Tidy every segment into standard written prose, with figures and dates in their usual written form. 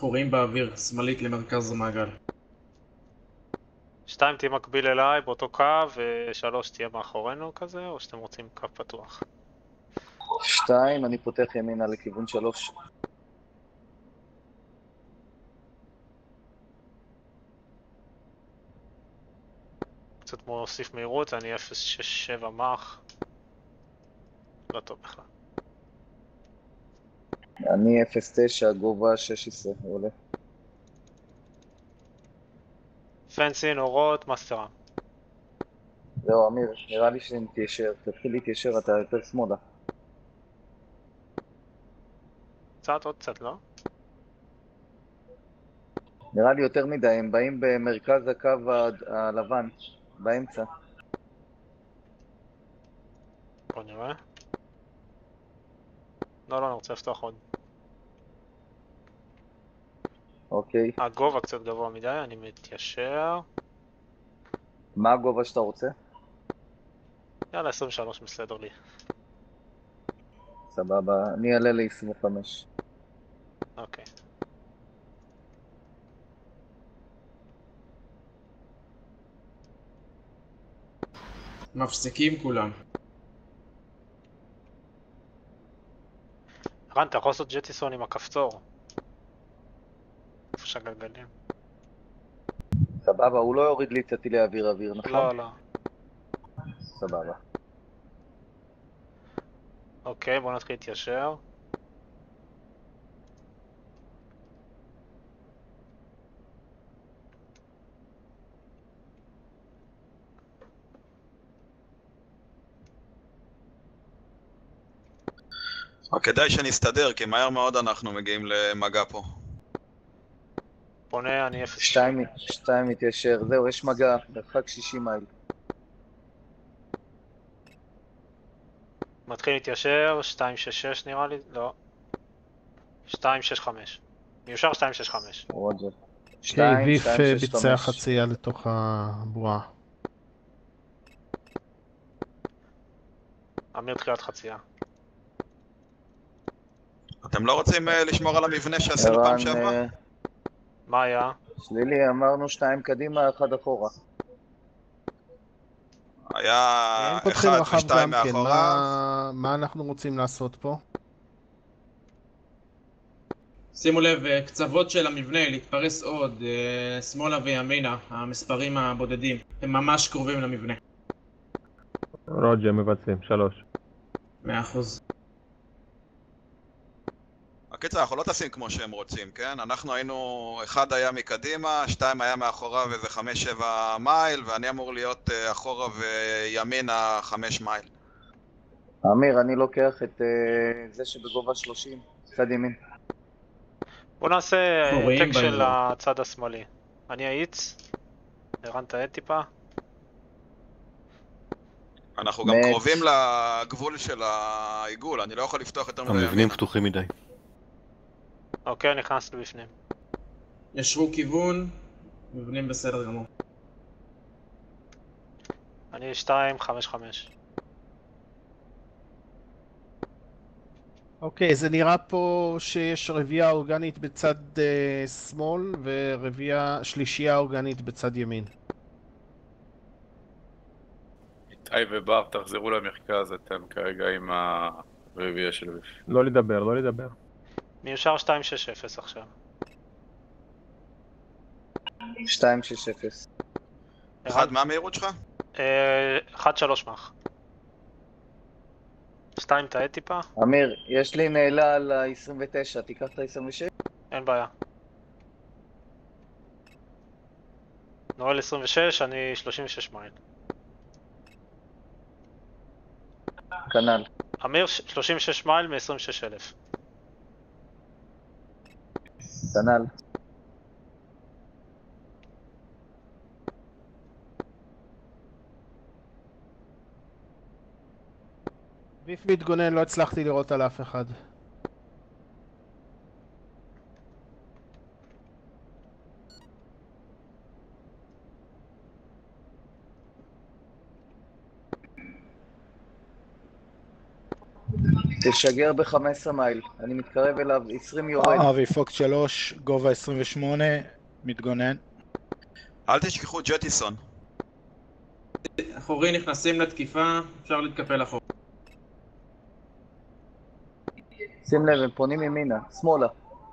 קוראים באוויר, שמאלית למרכז המעגל. 2 תהיה מקביל אליי באותו קו, ו3 תהיה מאחורינו כזה, או שאתם רוצים קו פתוח? 2, אני פותח ימינה לכיוון 3. קצת מוסיף מהירות, אני 0.67 מח. לא טוב בכלל. אני 0.9, גובה 16, עולה. פנסי, נורות, מסטרה. זהו, אמיר, נראה לי שנתיישר. תתחיל להתיישר, אתה יותר שמאלה. קצת, עוד קצת, לא? נראה לי יותר מדי, הם באים במרכז הקו הלבן, באמצע. בוא נראה. לא, אני רוצה לפתוח עוד. אוקיי. הגובה קצת גבוה מדי, אני מתיישר. מה הגובה שאתה רוצה? יאללה, 23 בסדר לי. סבבה, אני אעלה ל-25. אוקיי. מפסיקים כולם. רן, אתה יכול לעשות ג'טיסון עם הכפתור. איפה שהגלגלים. סבבה, הוא לא יוריד לי את הטילי אוויר, נכון? לא. סבבה. אוקיי, בוא נתחיל להתיישר. כדאי שנסתדר, כי מהר מאוד אנחנו מגיעים למגע פה. פונה, אני 0. 2 מתיישר, זהו, יש מגע, מרחק 60 מייל. מתחיל להתיישר, 266 נראה לי, לא. 265. מיושר 265. רוג'ר. ויף ביצע חצייה לתוך הבועה. אמיר תחילת חצייה. אתם לא רוצים לשמור על המבנה שעשינו פעם שעברה? מה היה? שלילי, אמרנו 2 קדימה, 1 אחורה. היה הם פותחים 1 רחב ו2 גם כן, מאחוריו. מה אנחנו רוצים לעשות פה? שימו לב, קצוות של המבנה, להתפרס עוד, שמאלה וימינה, המספרים הבודדים. הם ממש קרובים למבנה. רוג'ר, מבצעים, 3. 100%. הקיצר, אנחנו לא טסים כמו שהם רוצים, כן? אנחנו היינו, 1 היה מקדימה, 2 היה מאחוריו איזה 5-7 מייל, ואני אמור להיות אחורה וימינה 5 מייל. אמיר, אני לוקח את זה שבגובה 30, צד ימין. בוא נעשה קוראים העתק של באזור. הצד השמאלי. אני האיץ. ערן תעד טיפה. אנחנו גם קרובים לגבול של העיגול, אני לא יכול לפתוח יותר מדי ימינה. המבנים פתוחים מדי. אוקיי, נכנסנו בפנים. ישרו כיוון, מבנים בסדר גמור. אני 255. אוקיי, זה נראה פה שיש רביעייה אורגנית בצד שמאל ושלישייה אורגנית בצד ימין. איתי ובר, תחזרו למרכז, אתם כרגע עם הרביעייה של ויף. לא לדבר. מיושר 260 עכשיו. 260. 1, מה המהירות שלך? 1-3 מח. 2 תעד טיפה. אמיר, יש לי נעלה על ה-29, תיקח את ה-26? אין בעיה. נועל 26, אני 36 מייל. כנ"ל. אמיר 36 מייל מ-26,000. כנ"ל. ויף מתגונן, לא הצלחתי לראות על אף אחד. תשגר ב-15 מייל, אני מתקרב אליו, 20 יורד. אבי פוקס 3, גובה 28, מתגונן. אל תשכחו ג'טיסון. אחורי נכנסים לתקיפה, אפשר להתקפל אחורה. שים לב, הם פונים ימינה, שמאלה.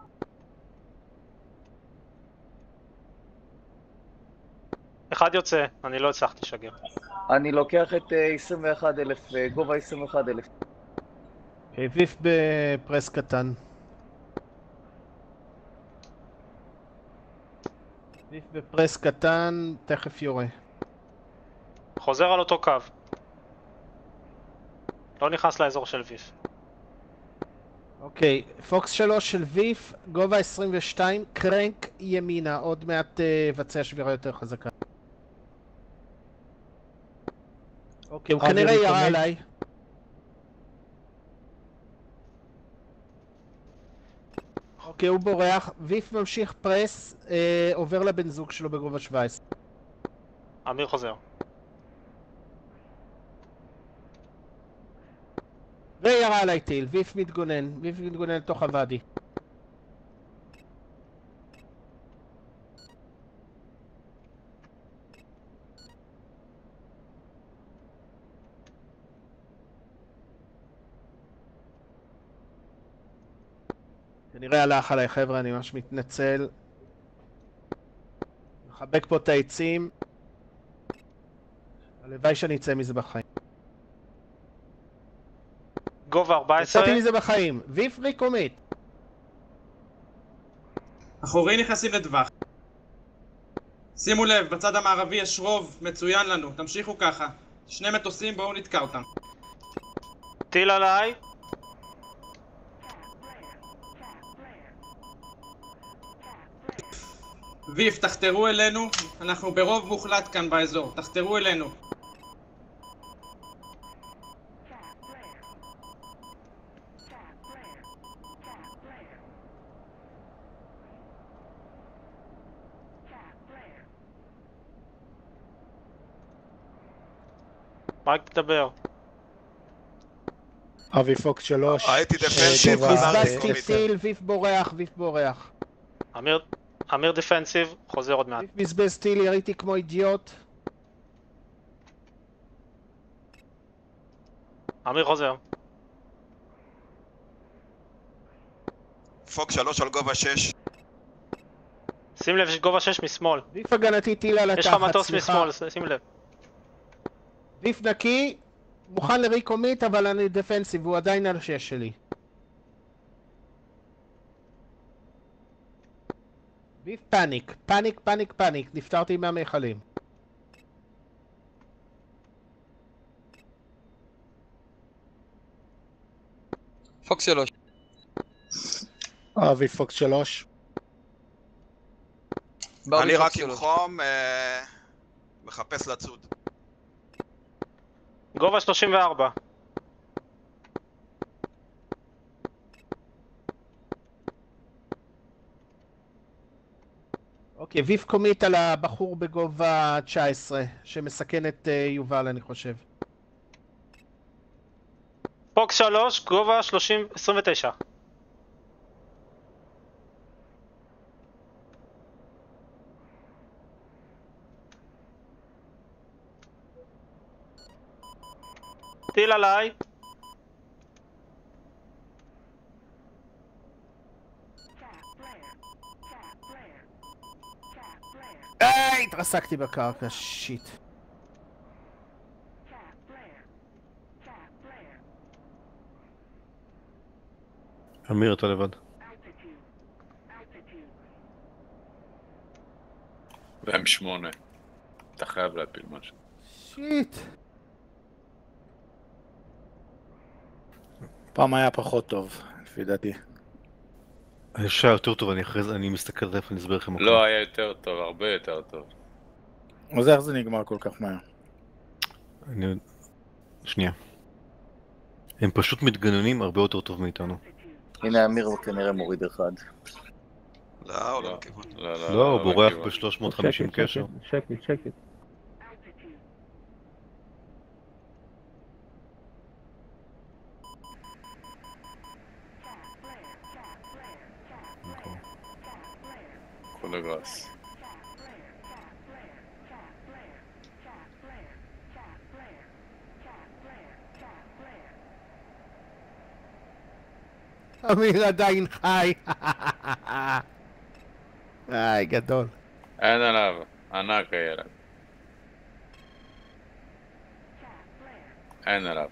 אחד יוצא, אני לא הצלחתי לשגר. אני לוקח את 21,000, גובה 21,000. ויף בפרס קטן. ויף בפרס קטן, תכף יורה. חוזר על אותו קו. לא נכנס לאזור של ויף. אוקיי, פוקס 3 של ויף, גובה 22, קרנק ימינה, עוד מעט לבצע שבירה יותר חזקה. אוקיי, הוא כנראה ירה עליי. אוקיי, הוא בורח, ויף ממשיך פרס, עובר לבן זוג שלו בגובה 17. אמיר חוזר. וירה עליי טיל, ויף מתגונן לתוך הוואדי. כנראה הלך עליי חבר'ה, אני ממש מתנצל. מחבק פה את העצים. הלוואי שאני אצא מזה בחיים. גובה 14. יצאתי מזה בחיים. ויף ריקומית. אחורי נכנסים לטווח. שימו לב, בצד המערבי יש רוב מצוין לנו, תמשיכו ככה. 2 מטוסים, בואו נתקע אותם. טיל עליי. ויף, תחתרו אלינו, אנחנו ברוב מוחלט כאן באזור, תחתרו אלינו. רק תדבר. אבי פוקס 3. הייתי דפנסיב, גובה חזרתי בזבזתי טיל, ויף בורח. אמיר דפנסיב, חוזר עוד מעט. ויף בזבז טיל, יריתי כמו אידיוט. אמיר חוזר. פוקס 3 על גובה 6. שים לב, יש גובה 6 משמאל. ויף הגנתי טיל על התחת, יש לך מטוס משמאל, שים לב. ויף נקי, מוכן לריקומית, אבל אני דפנסיב, הוא עדיין על 6 שלי. ויף פאניק, נפטרתי מהמיכלים. פוקס 3. אבי פוקס 3. אני רק עם חום, מחפש לצוד. גובה 34. אוקיי, ויף קומית על הבחור בגובה 19, שמסכן את יובל אני חושב. פוקס 3, גובה 29. טיל עליי. התרסקתי בקרקע, שיט. אמיר, אתה לבד. והם 8. אתה חייב להפיל משהו. שיט. פעם היה פחות טוב, לפי דעתי. אני חושב שהיה יותר טוב, אני מסתכל על איפה אני אסבר לכם. לא, היה יותר טוב, הרבה יותר טוב. אז איך זה נגמר כל כך מהר? שנייה. הם פשוט מתגננים הרבה יותר טוב מאיתנו. הנה אמיר כנראה מוריד אחד. לא, הוא לא בכיוון. לא, הוא בורח ב-350 קשר. שקט. פולגרס. אמיר עדיין חי. היי, גדול. אין עליו, ענק הילד. אין עליו.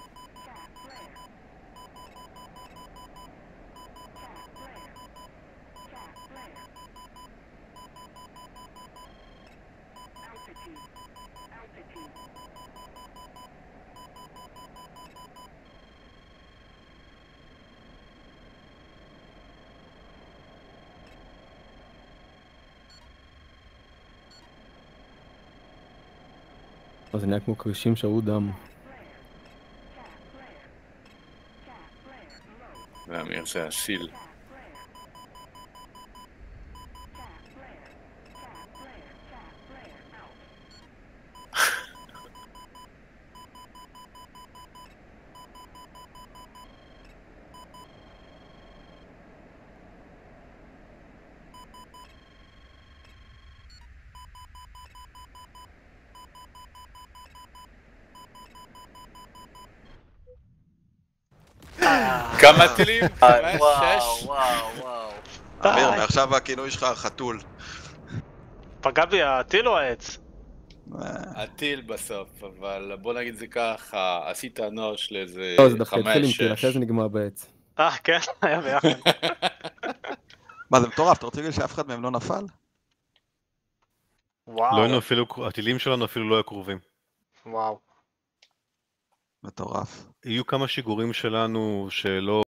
זה נהיה כמו קרישים שראו דם. ואמיר זה אסיל. כמה טילים? וואו. אמיר, מעכשיו הכינוי שלך חתול. פגע בי הטיל או העץ? הטיל בסוף, אבל בוא נגיד זה ככה, עשית אנוש לאיזה 5-6. לא, זה דווקא התחיל עם טיל, אחרי זה נגמר בעץ. כן, היה ביחד. מה, זה מטורף, אתה רוצה להגיד שאף אחד מהם לא נפל? וואו. לא היינו אפילו, הטילים שלנו אפילו לא היו קרובים. וואו. מטורף. יהיו כמה שיגורים שלנו שלא